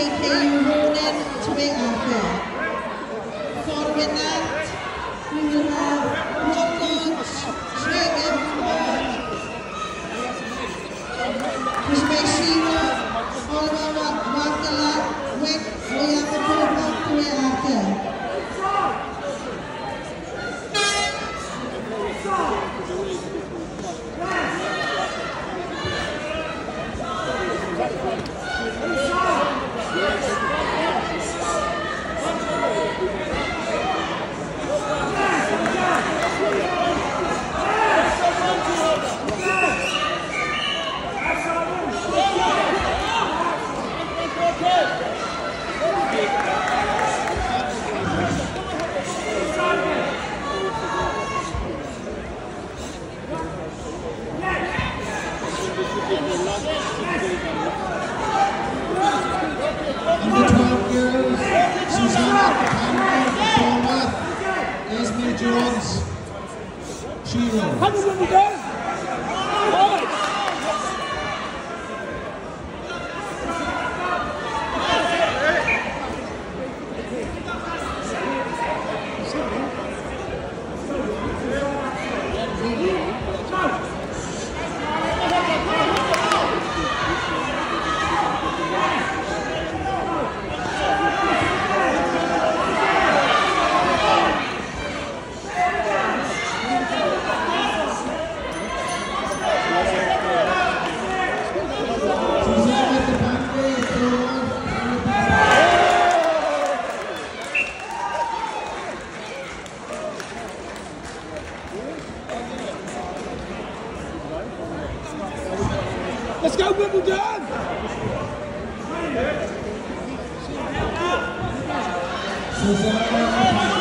KKU Ronan Tuiaka. Following that, we will have one launch training for Shimeshiro Oliver Wakala Wek Oyamakopa Tuiaka. Under 12 girls, Susanna Bournemouth, Esme Jones, Shiro. Let's go, Wimbledon! Susanna